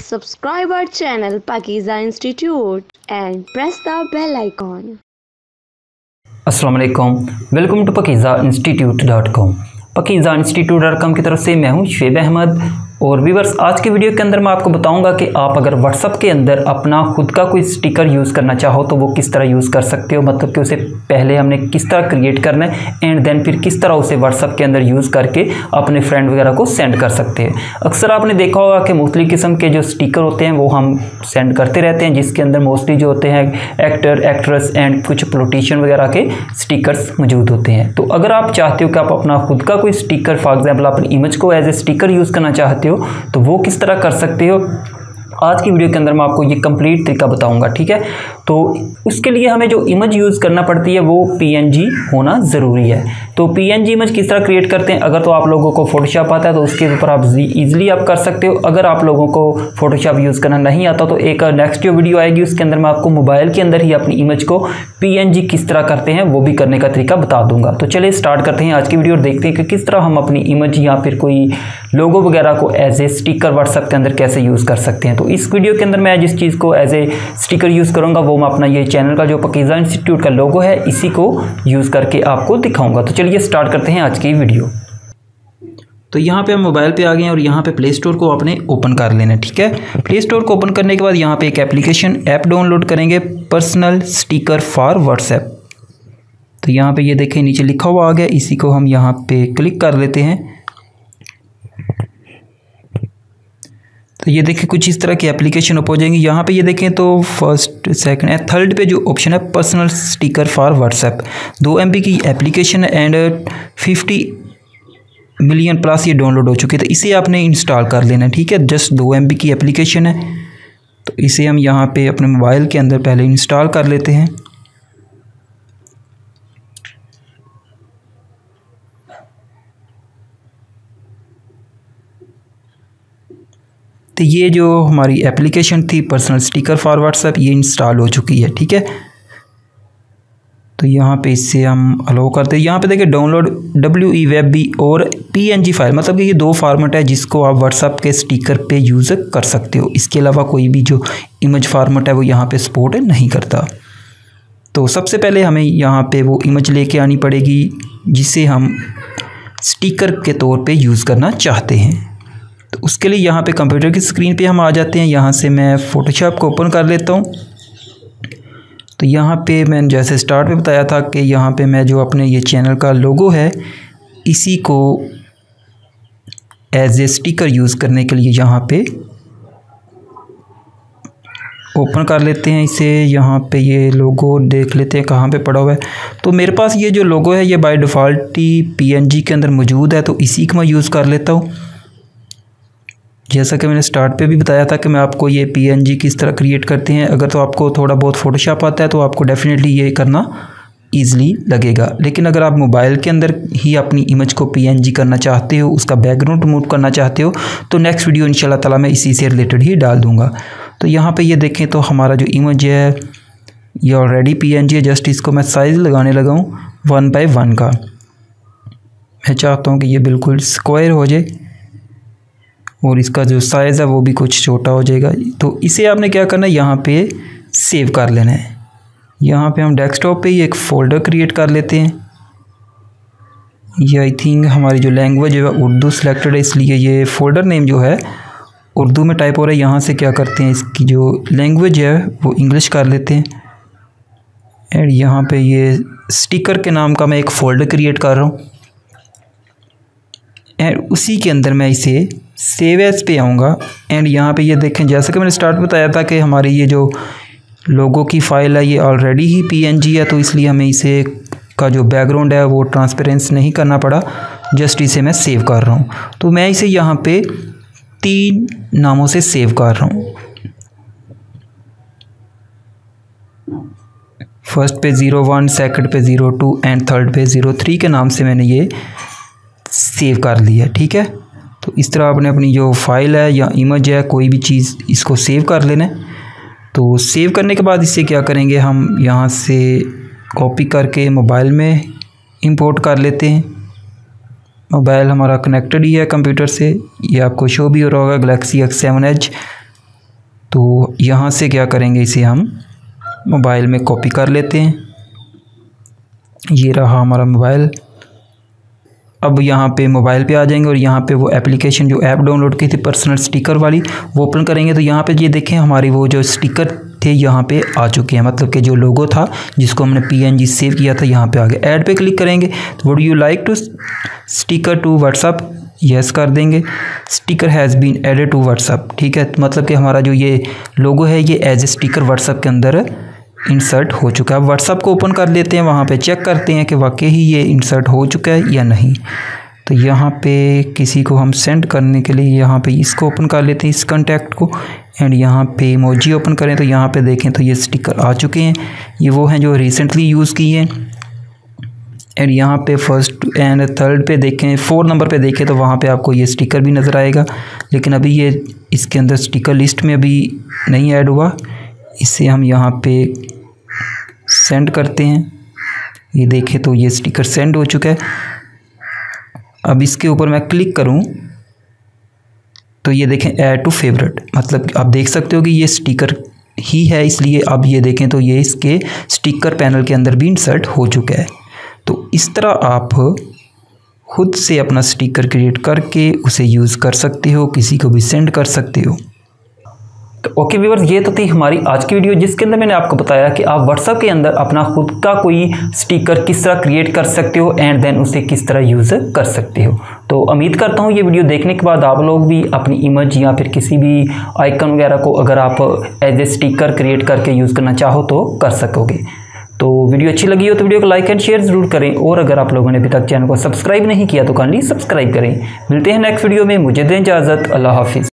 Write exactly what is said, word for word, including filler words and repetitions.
subscribe our channel Pakiza Institute and press the bell icon. अस्सलाम वालेकुम, welcome to Pakeeza institute dot com. Pakeeza institute dot com की तरफ से मैं हूं शुएब अहमद। और व्यूअर्स, आज के वीडियो के अंदर मैं आपको बताऊंगा कि आप अगर व्हाट्सअप के अंदर अपना खुद का कोई स्टिकर यूज़ करना चाहो तो वो किस तरह यूज़ कर सकते हो। मतलब कि उसे पहले हमने किस तरह क्रिएट करना है एंड देन फिर किस तरह उसे व्हाट्सअप के अंदर यूज़ करके अपने फ्रेंड वगैरह को सेंड कर सकते हैं। अक्सर आपने देखा होगा कि मुख्तलिफ़ किस्म के जो स्टिकर होते हैं वो हम सेंड करते रहते हैं, जिसके अंदर मोस्टली जो होते हैं एक्टर, एक्ट्रेस एंड कुछ पॉलिटिशियन वगैरह के स्टिकर्स मौजूद होते हैं। तो अगर आप चाहते हो कि आप अपना खुद का कोई स्टिकर, फॉर एग्जाम्पल अपनी इमेज को एज ए स्टिकर यूज़ करना चाहते हो तो वो किस तरह कर सकते हो, आज की वीडियो के अंदर मैं आपको ये कंप्लीट तरीका बताऊंगा। ठीक है, तो उसके लिए हमें जो इमेज यूज़ करना पड़ती है वो पीएनजी होना ज़रूरी है। तो पीएनजी इमेज किस तरह क्रिएट करते हैं, अगर तो आप लोगों को फोटोशॉप आता है तो उसके ऊपर आप इजीली आप कर सकते हो। अगर आप लोगों को फोटोशॉप यूज़ करना नहीं आता तो एक नेक्स्ट जो वीडियो आएगी उसके अंदर मैं आपको मोबाइल के अंदर ही अपनी इमेज को पीएनजी किस तरह करते हैं वो भी करने का तरीका बता दूंगा। तो चलिए स्टार्ट करते हैं आज की वीडियो और देखते हैं कि किस तरह हम अपनी इमेज या फिर कोई लोगो वगैरह को एज ए स्टिकर व्हाट्सएप के अंदर कैसे यूज़ कर सकते हैं। तो इस वीडियो के अंदर मैं जिस चीज़ को एज ए स्टिकर यूज़ करूँगा वो मैं अपना ये चैनल का जो पकीज़ा इंस्टीट्यूट का लोगो है इसी को यूज़ करके आपको दिखाऊंगा। तो चलिए स्टार्ट करते हैं आज की वीडियो। तो यहाँ पे हम मोबाइल पे आ गए हैं और यहाँ पे प्ले स्टोर को आपने ओपन कर लेना है। ठीक है, प्ले स्टोर को ओपन करने के बाद यहाँ पे एक एप्लीकेशन ऐप डाउनलोड करेंगे, पर्सनल स्टिकर फॉर व्हाट्सएप। तो यहाँ पे ये देखें नीचे लिखा हुआ आ गया, इसी को हम यहाँ पे क्लिक कर लेते हैं। तो ये देखें कुछ इस तरह की एप्लीकेशन ओपन हो जाएंगी। यहाँ पे ये देखें तो फर्स्ट, सेकंड एंड थर्ड पे जो ऑप्शन है पर्सनल स्टिकर फॉर व्हाट्सएप, दो एम बी की एप्लीकेशन है एंड फिफ्टी मिलियन प्लस ये डाउनलोड हो चुकी है। तो इसे आपने इंस्टॉल कर लेना है। ठीक है, जस्ट दो एम बी की एप्लीकेशन है तो इसे हम यहाँ पे अपने मोबाइल के अंदर पहले इंस्टॉल कर लेते हैं। तो ये जो हमारी एप्लीकेशन थी पर्सनल स्टिकर फॉर व्हाट्सएप ये इंस्टॉल हो चुकी है। ठीक है, तो यहाँ पे इससे हम अलाउ करते हैं। यहाँ पे देखिए download W E web B और पीएनजी फाइल, मतलब कि ये दो फार्मेट है जिसको आप व्हाट्सएप के स्टिकर पे यूज़ कर सकते हो। इसके अलावा कोई भी जो इमेज फार्मेट है वो यहाँ पे सपोर्ट नहीं करता। तो सबसे पहले हमें यहाँ पे वो इमेज लेके आनी पड़ेगी जिसे हम स्टिकर के तौर पर यूज़ करना चाहते हैं। तो उसके लिए यहाँ पे कंप्यूटर की स्क्रीन पे हम आ जाते हैं। यहाँ से मैं फ़ोटोशॉप को ओपन कर लेता हूँ। तो यहाँ पे मैंने जैसे स्टार्ट में बताया था कि यहाँ पे मैं जो अपने ये चैनल का लोगो है इसी को एज ए स्टिकर यूज़ करने के लिए यहाँ पे ओपन कर लेते हैं इसे। यहाँ पे ये लोगो देख लेते हैं कहाँ पे पड़ा हुआ है। तो मेरे पास ये जो लोगो है ये बाय डिफ़ॉल्ट ही पीएनजी के अंदर मौजूद है तो इसी को मैं यूज़ कर लेता हूँ। जैसा कि मैंने स्टार्ट पे भी बताया था कि मैं आपको ये पीएनजी किस तरह क्रिएट करते हैं। अगर तो आपको थोड़ा बहुत फोटोशॉप आता है तो आपको डेफिनेटली ये करना ईज़िली लगेगा, लेकिन अगर आप मोबाइल के अंदर ही अपनी इमेज को पीएनजी करना चाहते हो, उसका बैकग्राउंड रिमूव करना चाहते हो तो नेक्स्ट वीडियो इंशाल्लाह ताला मैं इसी से रिलेटेड ही डाल दूँगा। तो यहाँ पर ये देखें तो हमारा जो इमेज है ये ऑलरेडी पीएनजी है। जस्ट इसको मैं साइज़ लगाने लगा हूँ वन बाई वन का। मैं चाहता हूँ कि ये बिल्कुल स्क्वायर हो जाए और इसका जो साइज़ है वो भी कुछ छोटा हो जाएगा। तो इसे आपने क्या करना है, यहाँ पे सेव कर लेना है। यहाँ पे हम डेस्कटॉप पे ही एक फ़ोल्डर क्रिएट कर लेते हैं। ये आई थिंक हमारी जो लैंग्वेज है उर्दू सिलेक्टेड है, इसलिए ये फ़ोल्डर नेम जो है उर्दू में टाइप हो रहा है। यहाँ से क्या करते हैं, इसकी जो लैंग्वेज है वो इंग्लिश कर लेते हैं एंड यहाँ पे ये स्टिकर के नाम का मैं एक फ़ोल्डर क्रिएट कर रहा हूँ एंड उसी के अंदर मैं इसे सेव एज पे आऊँगा। एंड यहाँ पे ये देखें जैसा कि मैंने स्टार्ट में बताया था कि हमारी ये जो लोगो की फ़ाइल है ये ऑलरेडी ही पीएनजी है तो इसलिए हमें इसे का जो बैकग्राउंड है वो ट्रांसपेरेंस नहीं करना पड़ा, जस्ट इसे मैं सेव कर रहा हूँ। तो मैं इसे यहाँ पे तीन नामों से सेव कर रहा हूँ। फर्स्ट पे ज़ीरो वन, सेकंड पे ज़ीरो टू एंड थर्ड पे ज़ीरो थ्री के नाम से मैंने ये सेव कर लिया। ठीक है, तो इस तरह आपने अपनी जो फाइल है या इमेज है कोई भी चीज़ इसको सेव कर लेना है। तो सेव करने के बाद इसे क्या करेंगे, हम यहाँ से कॉपी करके मोबाइल में इंपोर्ट कर लेते हैं। मोबाइल हमारा कनेक्टेड ही है कंप्यूटर से, ये आपको शो भी हो रहा होगा गैलेक्सी एक्स सेवन एज। तो यहाँ से क्या करेंगे, इसे हम मोबाइल में कॉपी कर लेते हैं। ये रहा हमारा मोबाइल। अब यहाँ पे मोबाइल पे आ जाएंगे और यहाँ पे वो एप्लीकेशन जो ऐप डाउनलोड की थी पर्सनल स्टिकर वाली वो ओपन करेंगे। तो यहाँ पे ये देखें हमारी वो जो स्टिकर थे यहाँ पे आ चुके हैं, मतलब कि जो लोगो था जिसको हमने पीएनजी सेव किया था यहाँ पे आ गया। ऐड पे क्लिक करेंगे तो would you like to sticker to WhatsApp, yes कर देंगे। Sticker has been added to WhatsApp, ठीक है, मतलब कि हमारा जो ये लोगो है ये एज ए स्टिकर व्हाट्सअप के अंदर इंसर्ट हो चुका है। व्हाट्सअप को ओपन कर लेते हैं, वहाँ पे चेक करते हैं कि वाकई ही ये इंसर्ट हो चुका है या नहीं। तो यहाँ पे किसी को हम सेंड करने के लिए यहाँ पे इसको ओपन कर लेते हैं, इस कॉन्टैक्ट को, एंड यहाँ पे इमोजी ओपन करें तो यहाँ पे देखें तो ये स्टिकर आ चुके हैं। ये वो हैं जो रिसेंटली यूज़ किए हैं। एंड यहाँ पे फर्स्ट एंड थर्ड पे देखें, फोर नंबर पे देखें तो वहाँ पे आपको ये स्टिकर भी नज़र आएगा, लेकिन अभी ये इसके अंदर स्टिकर लिस्ट में अभी नहीं ऐड हुआ। इसे हम यहाँ पे सेंड करते हैं। ये देखें तो ये स्टिकर सेंड हो चुका है। अब इसके ऊपर मैं क्लिक करूँ तो ये देखें ऐड टू फेवरेट, मतलब आप देख सकते हो कि ये स्टिकर ही है, इसलिए अब ये देखें तो ये इसके स्टिकर पैनल के अंदर भी इंसर्ट हो चुका है। तो इस तरह आप खुद से अपना स्टिकर क्रिएट करके उसे यूज़ कर सकते हो, किसी को भी सेंड कर सकते हो। तो ओके व्यूअर्स, ये तो थी हमारी आज की वीडियो जिसके अंदर मैंने आपको बताया कि आप व्हाट्सएप के अंदर अपना खुद का कोई स्टिकर किस तरह क्रिएट कर सकते हो एंड देन उसे किस तरह यूज़ कर सकते हो। तो उम्मीद करता हूँ ये वीडियो देखने के बाद आप लोग भी अपनी इमेज या फिर किसी भी आइकन वगैरह को अगर आप एज ए स्टिकर क्रिएट करके यूज़ करना चाहो तो कर सकोगे। तो वीडियो अच्छी लगी हो तो वीडियो को लाइक एंड शेयर ज़रूर करें, और अगर आप लोगों ने अभी तक चैनल को सब्सक्राइब नहीं किया तो काइंडली सब्सक्राइब करें। मिलते हैं नेक्स्ट वीडियो में, मुझे दें इजाज़त, अल्लाह हाफिज़।